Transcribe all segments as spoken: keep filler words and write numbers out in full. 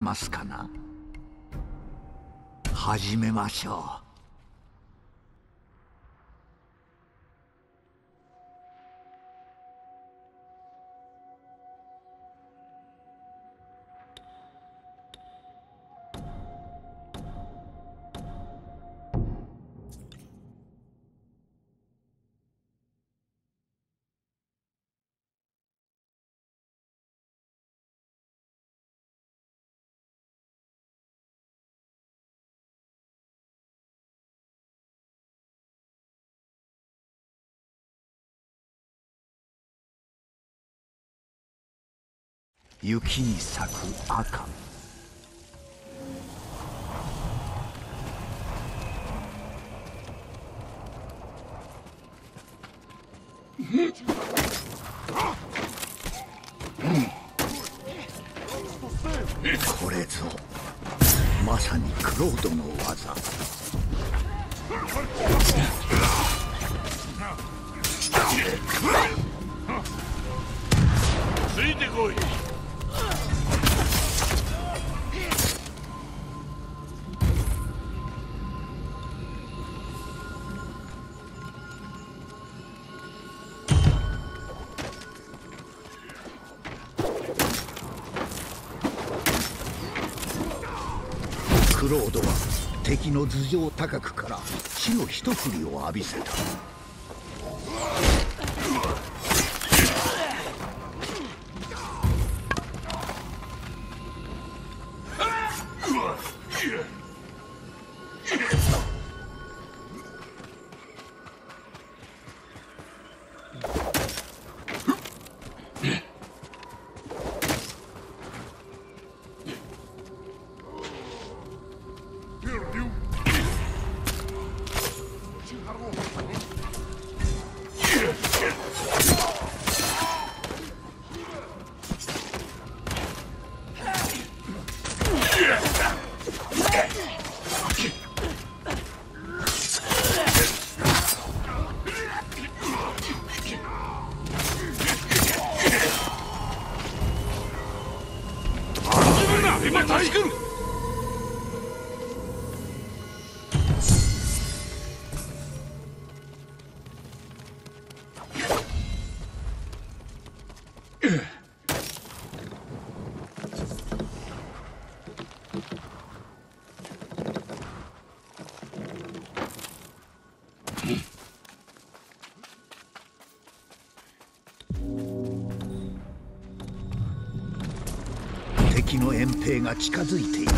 ますかな。始めましょう。雪に咲く赤。これぞまさにクロードの技。 ついてこい。 クロードは敵の頭上高くから死の一振りを浴びせた。 今助ける。 敵の遠兵が近づいている。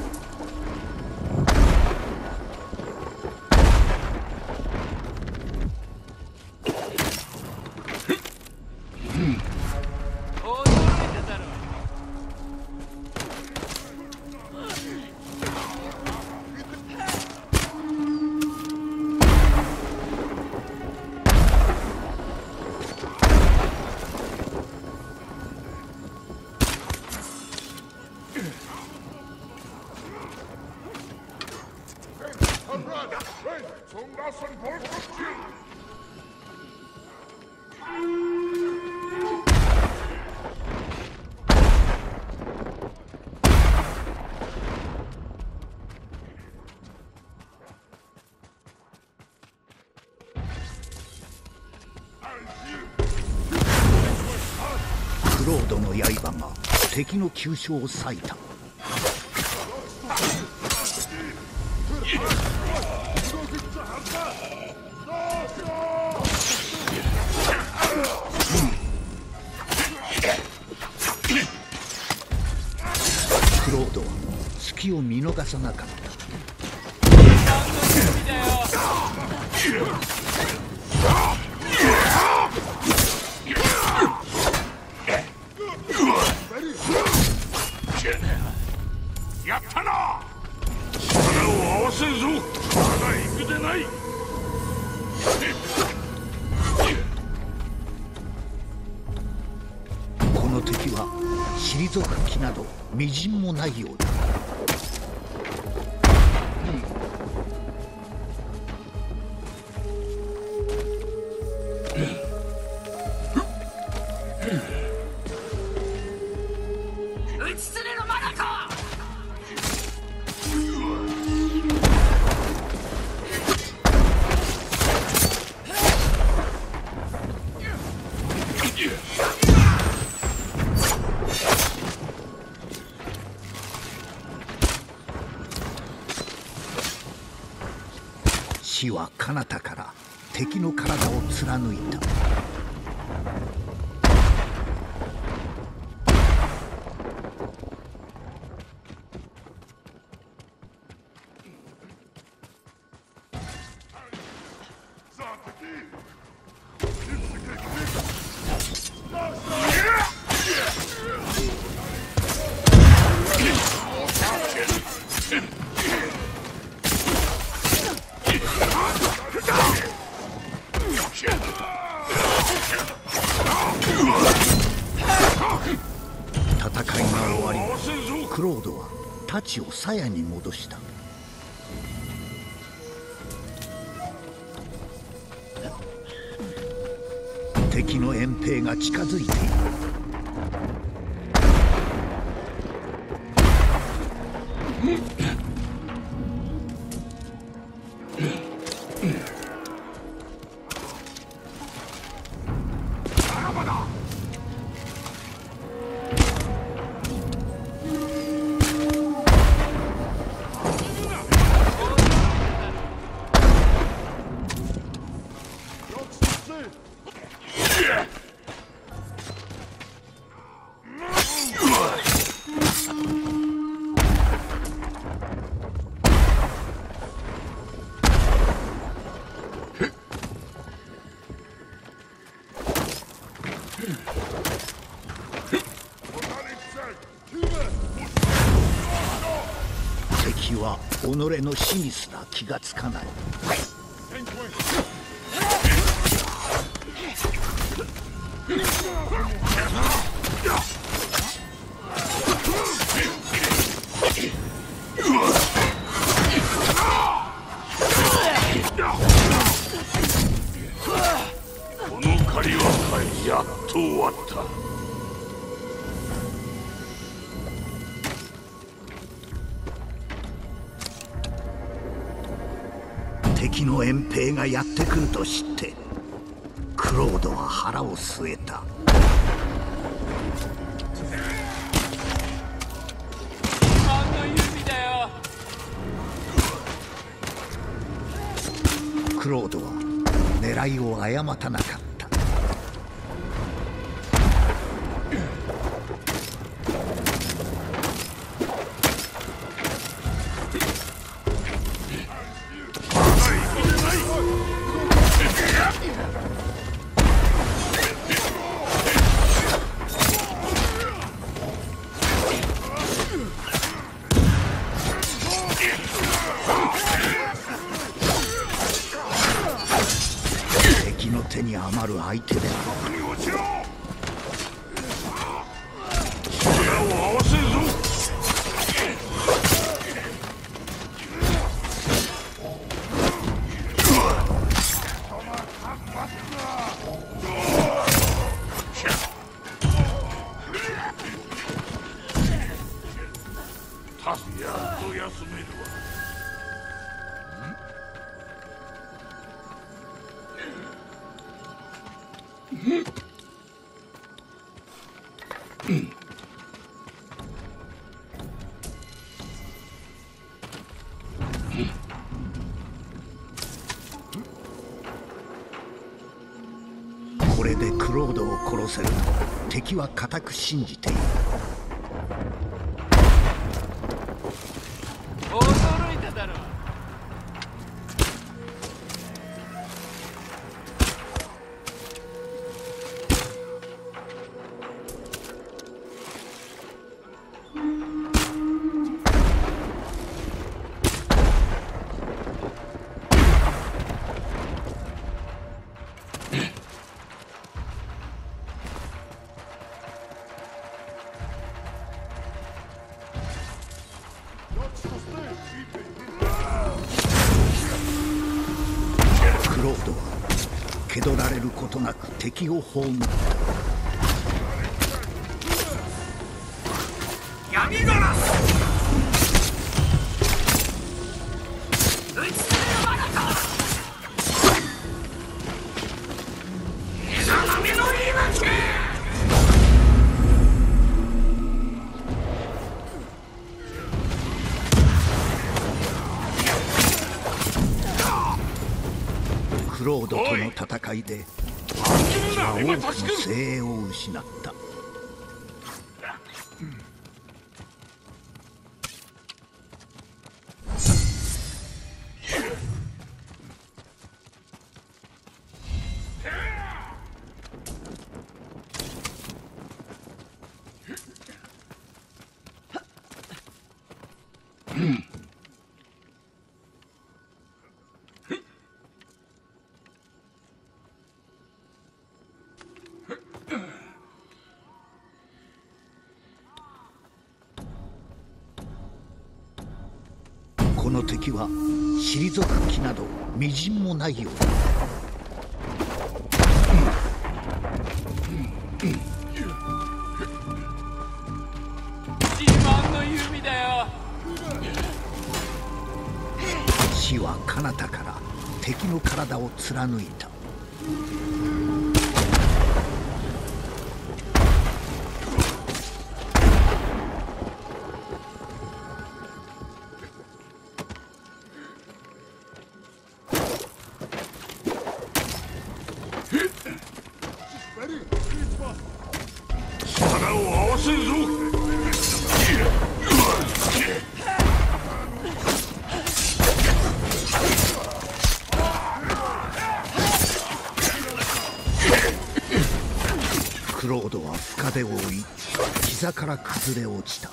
クロードの刃が敵の急所を裂いた。クロードは隙を見逃さなかった。 やったな。力を合わせるぞ。まだ行くでない。 この敵は退く気などみじんもないようだ。 討ちつれの眼か。 死は彼方から敵の体を貫いた。戦いが終わり、クロードは太刀を鞘に戻した。敵の遠兵が近づいている。敵は己の死にすら気がつかない。 この借りはやっと終わった。 敵の遠兵がやってくると知ってクロードは腹を据えた。 何の指だよ。 クロードは狙いを誤たなかった。敵の手に余る相手である。 落ちろ。力を合わせるぞ。やっと休めるわ。 これでクロードを殺せると敵は固く信じている。 驚いただろう。 クロードは気取られることなく敵を葬った。 闇ガラス。打ち詰めるバカか。枝豆の言い訳。 ロードとの戦いで敵は多くの精鋭を失った。この敵は退く気などみじんもないようだ。 自慢の弓だよ。 死は彼方から敵の体を貫いた。 力を合わせるぞ。 クロードは深手を負い膝から崩れ落ちた。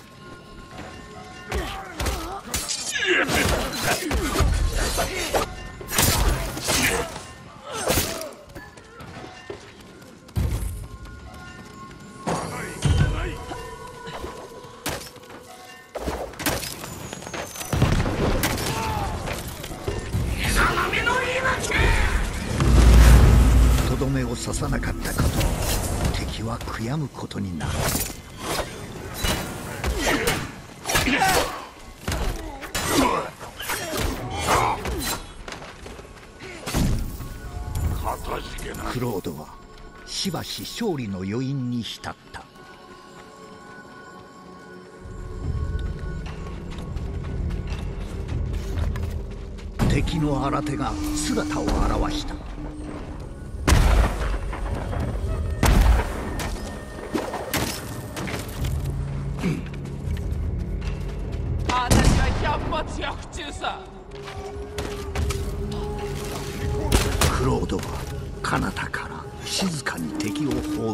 とどめを刺さなかったことを敵は悔やむことになる。クロードはしばし勝利の余韻に浸った。敵の新手が姿を現した。 私は百発百中さ。 クロードは彼方から静かに敵を葬った。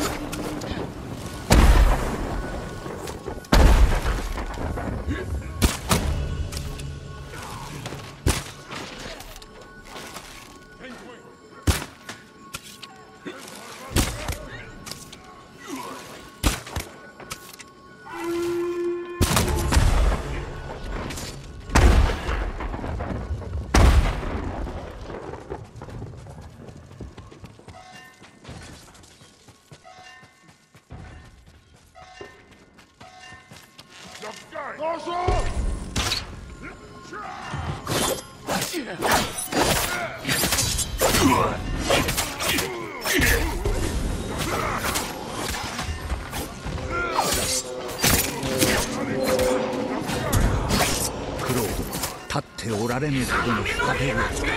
クロードは立っておられぬほどの深手を。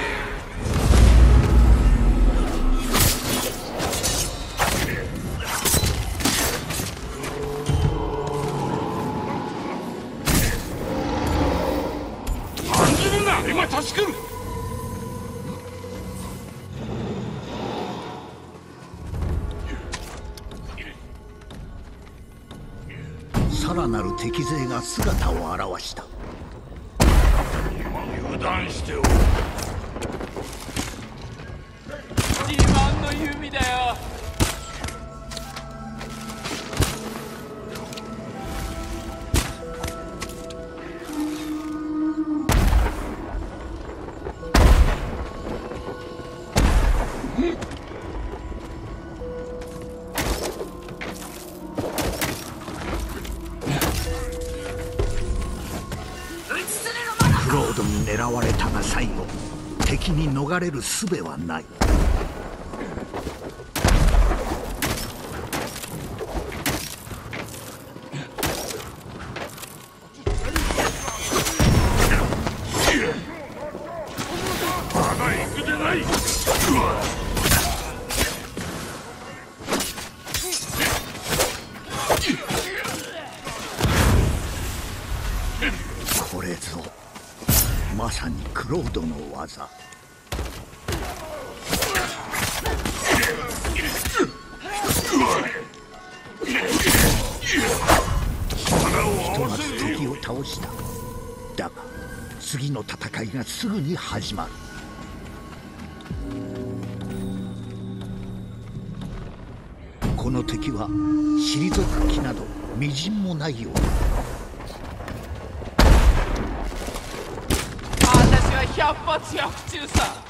今助ける。 さらなる敵勢が姿を現した。 油断しておる。 自慢の弓だよ。 クロードに狙われたが最後敵に逃れる術はない。 まだ行くでない。 これぞまさにクロードの技。ひとまず敵を倒した。だが次の戦いがすぐに始まる。この敵は退く気などみじんもないようだ。 私は百発百中さ。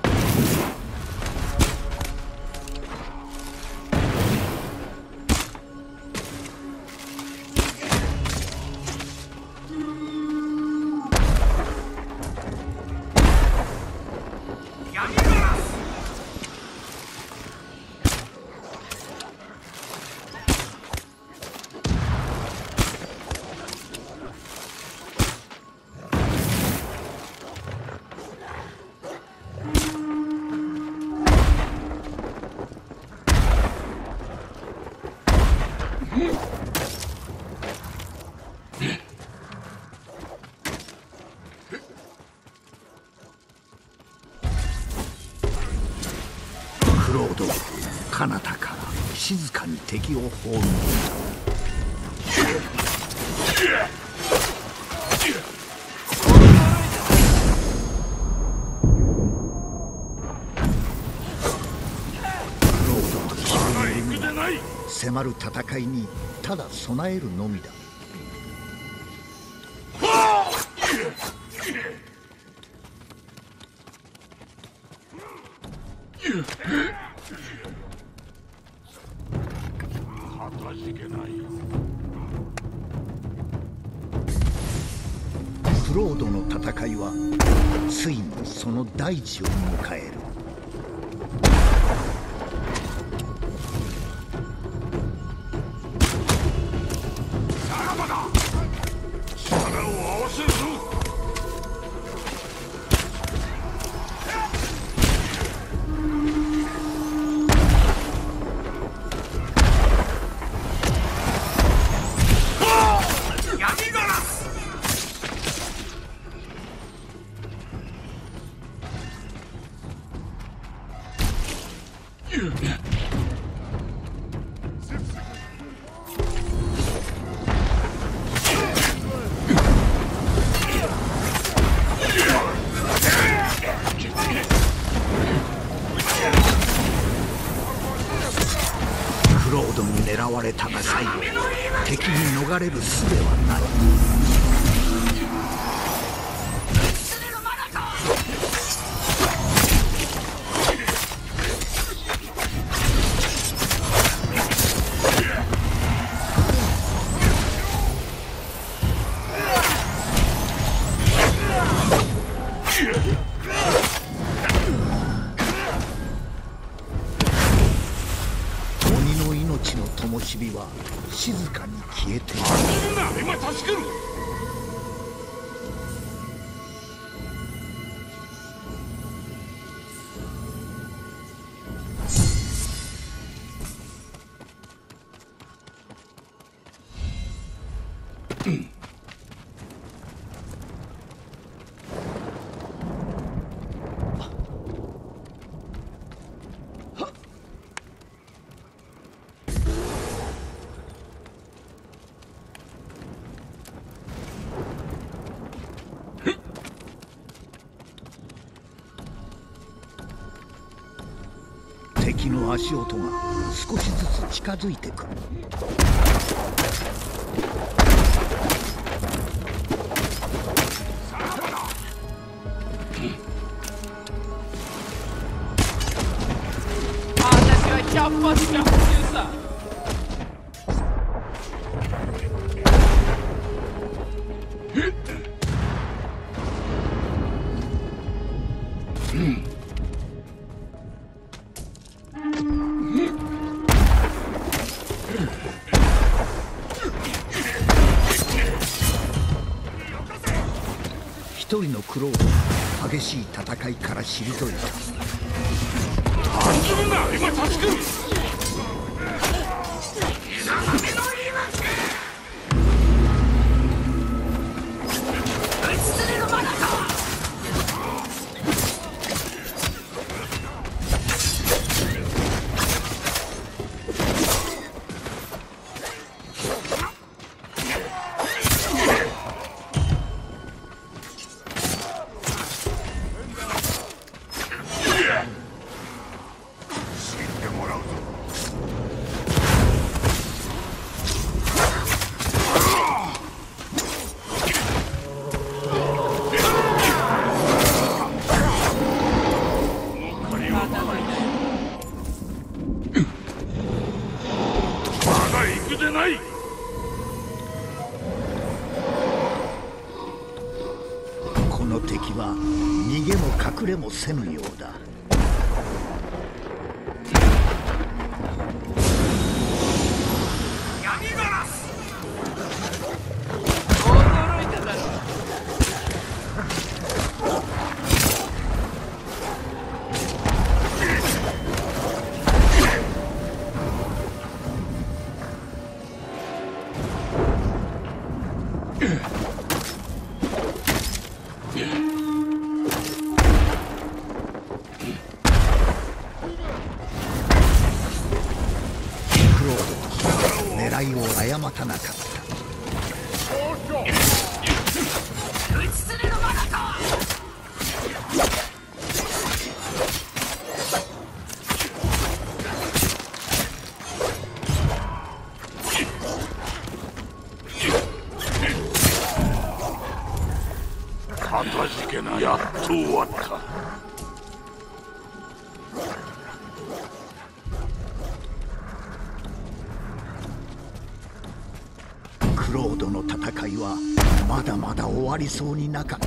クロードは彼方から静かに敵を葬る。クロードは決めるのは迫る戦いにただ備えるのみだ。 かたじけない。 クロードの戦いはついにその大地を迎える。 さらばだ。力を合わせるぞ。 クロードに狙われたが最後敵に逃れる術はない。鬼の命の灯火は静かに消えている。 今助ける。 敵の足音が少しずつ近づいてくる。 私は百発百中さ。一人のクロードは激しい戦いから退いた。 するんだ。今助ける。 敵は逃げも隠れもせぬようだ。 闇ガラス。 驚いただろ。 狙いを誤たなかった。 打ちつれのマナか。 かたじけない。やっと終わった。 クロードの戦いはまだまだ終わりそうになかった。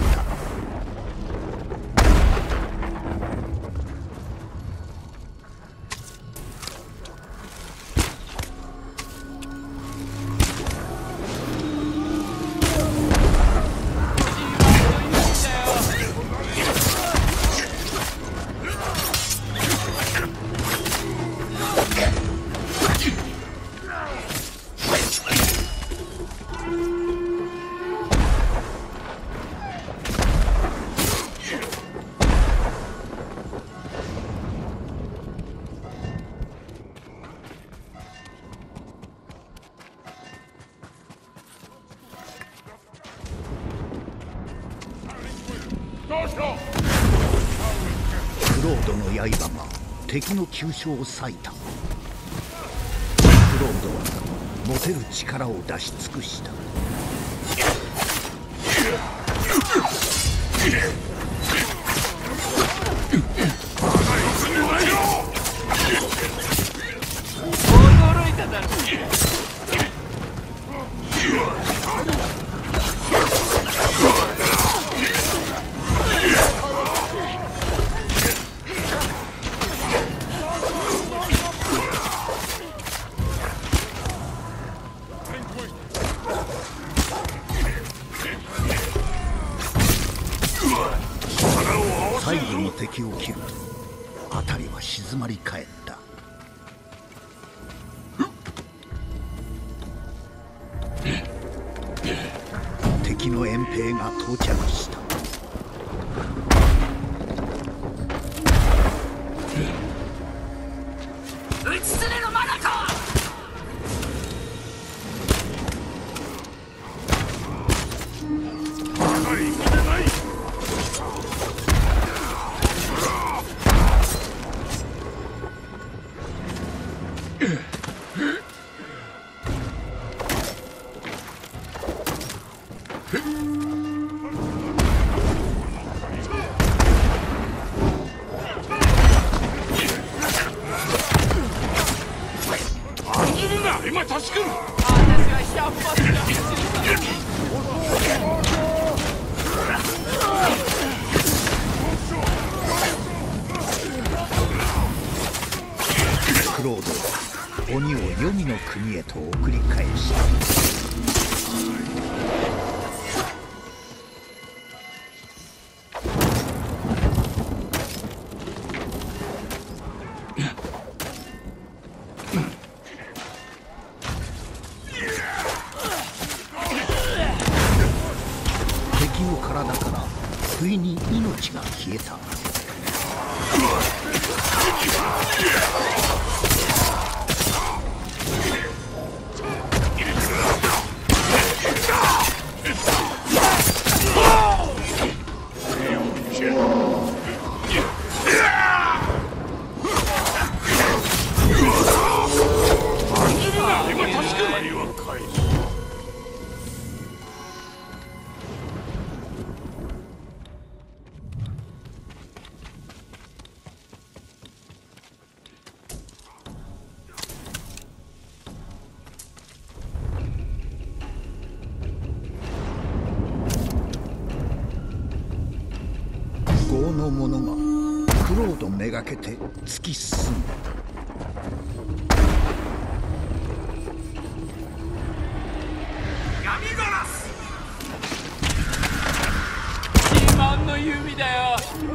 クロードの刃が敵の急所を裂いた。クロードは持てる力を出し尽くした。 驚いただろ。 最後の敵を切ると辺りは静まり返った。敵の遠兵が到着した。 打ちつれのマナか。 今助ける。 私は百発で走るクロードは鬼を黄泉の国へと送り返した。敵の体から不意に命が消えた。 上の者がクロードめがけて突き進む。 闇ガラス。 自慢の弓だよ。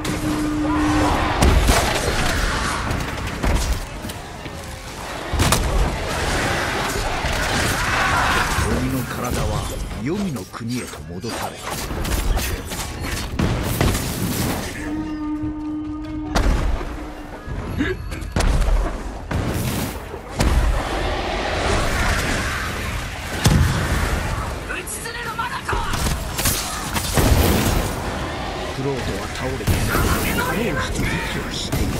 鬼の体は黄泉の国へと戻された。クロードは倒れてかろうじて息をしている。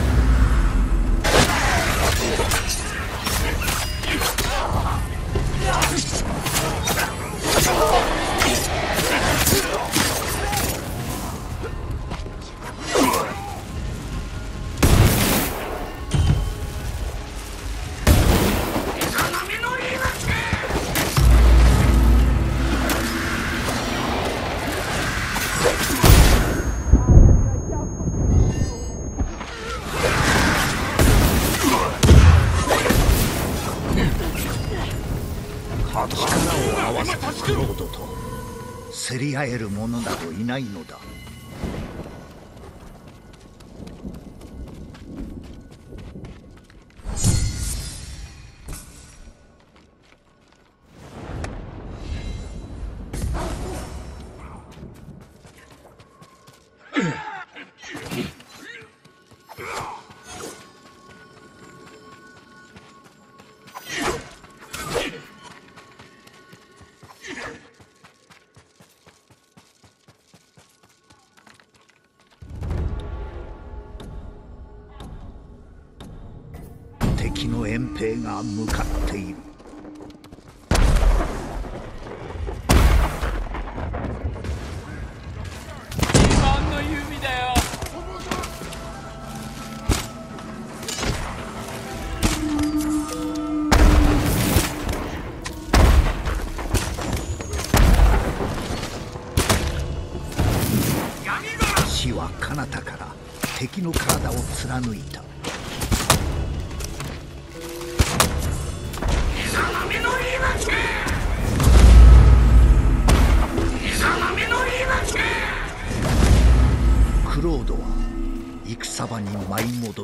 力を合わせたクロードと競り合える者などいないのだ。敵の遠兵が向かっている。 自慢の弓だよ。 死は彼方から敵の体を貫いた。クロードは戦場に舞い戻った。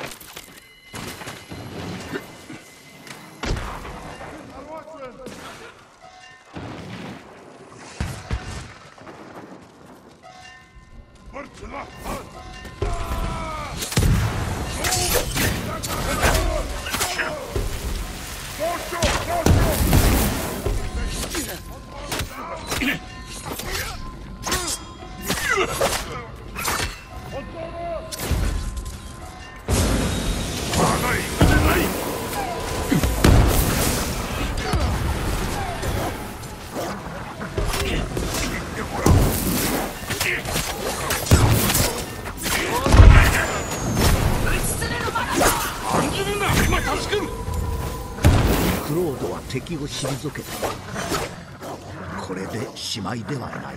クロードは敵を退けたが、これでしまいではない。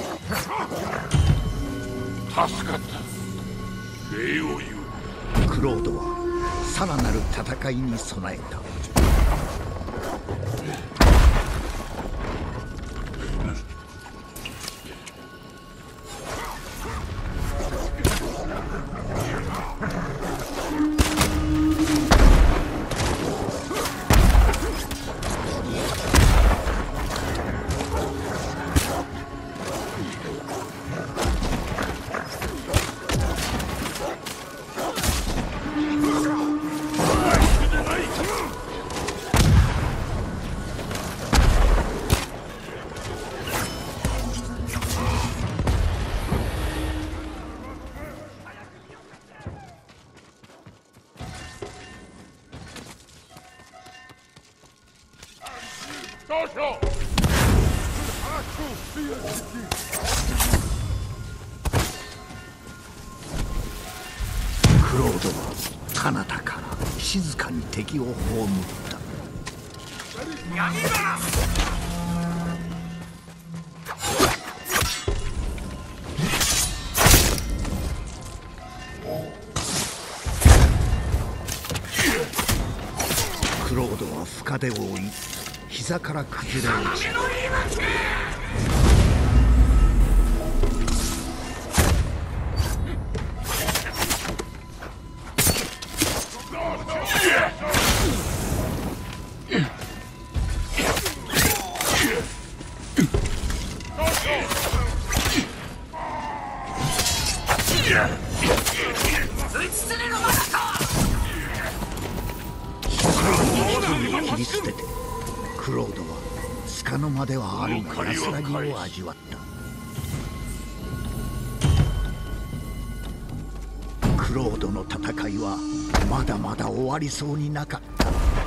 助かった。礼を言う。 クロードはさらなる戦いに備えた。クロードは彼方から静かに敵を葬った。 闇ガラス。 床で覆い膝から崩れ落ちる。切り捨ててクロードは束の間ではあるが安らぎを味わった。クロードの戦いはまだまだ終わりそうになかった。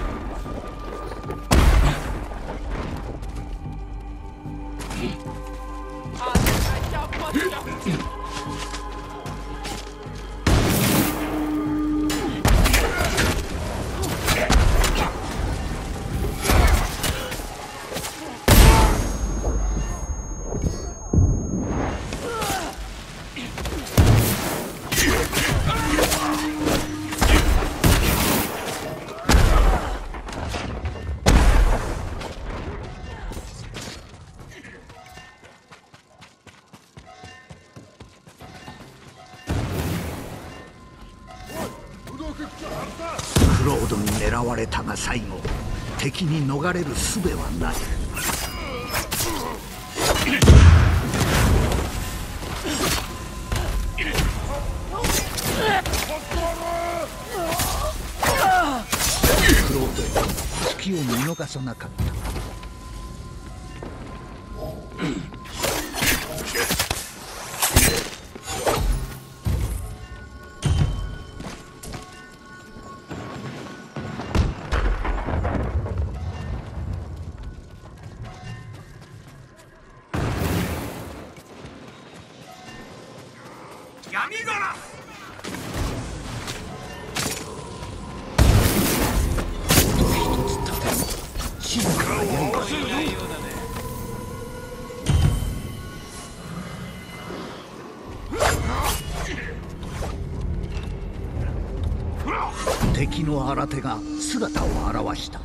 クロードに狙われたが最後敵に逃れる術はない。クロードは隙を見逃さなかった。 闇ガラス敵の新手が姿を現した。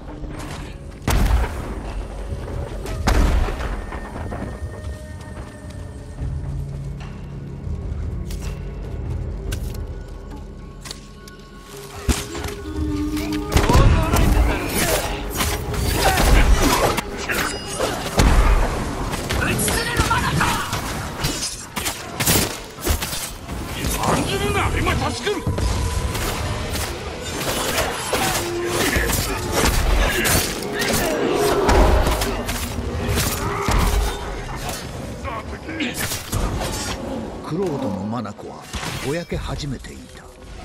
クロードの眼はぼやけ始めていた。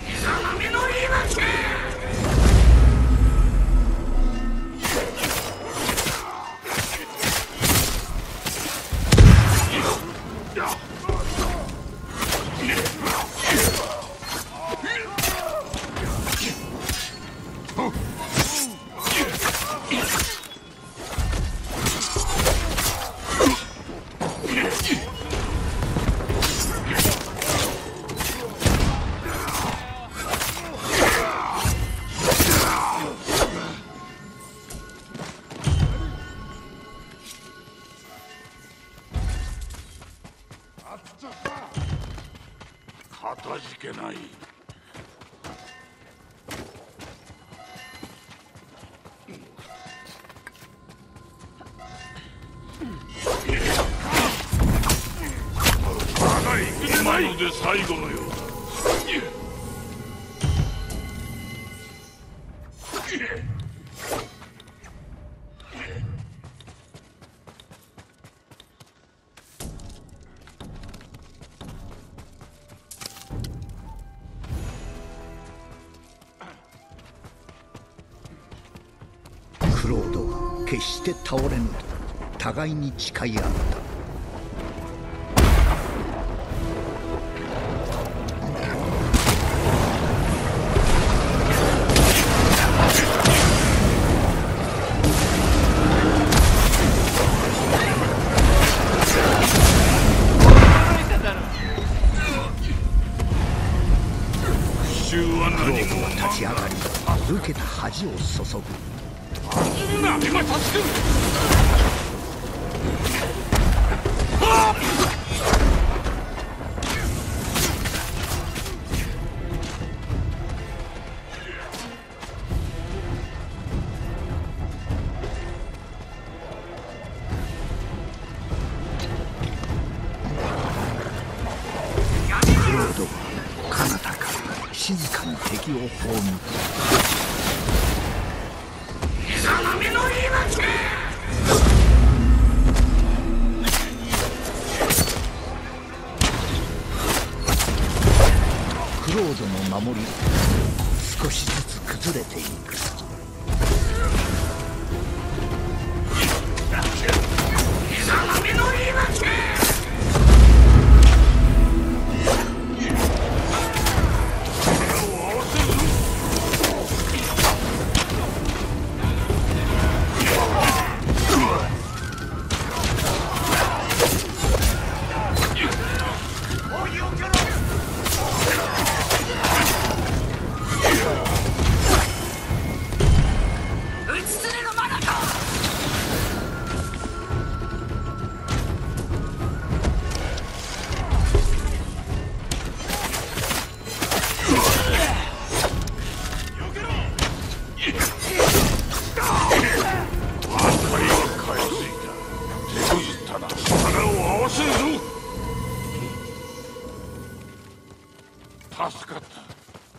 かたじけない。今ので最後のようだ。 クロードは決して倒れぬと互いに誓い合った。クロードは立ち上がり受けた恥を注ぐ。 やめまさせる。 クロードは彼方から静かに敵を葬る。 貴様めの言い訳。 クロードの守り少しずつ崩れていく。 貴様めの言い訳。 助かった。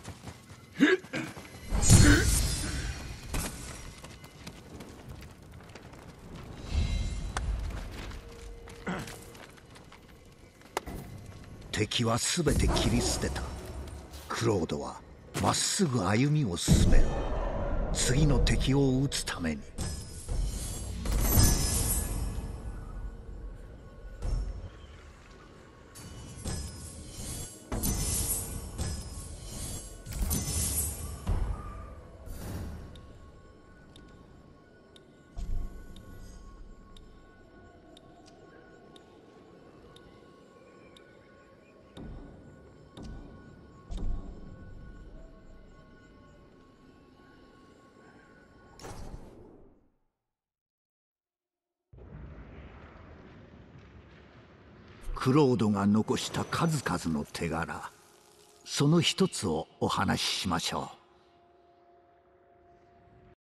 敵は全て切り捨てた。クロードはまっすぐ歩みを進める。次の敵を撃つために。クロードが残した数々の手柄、その一つをお話ししましょう。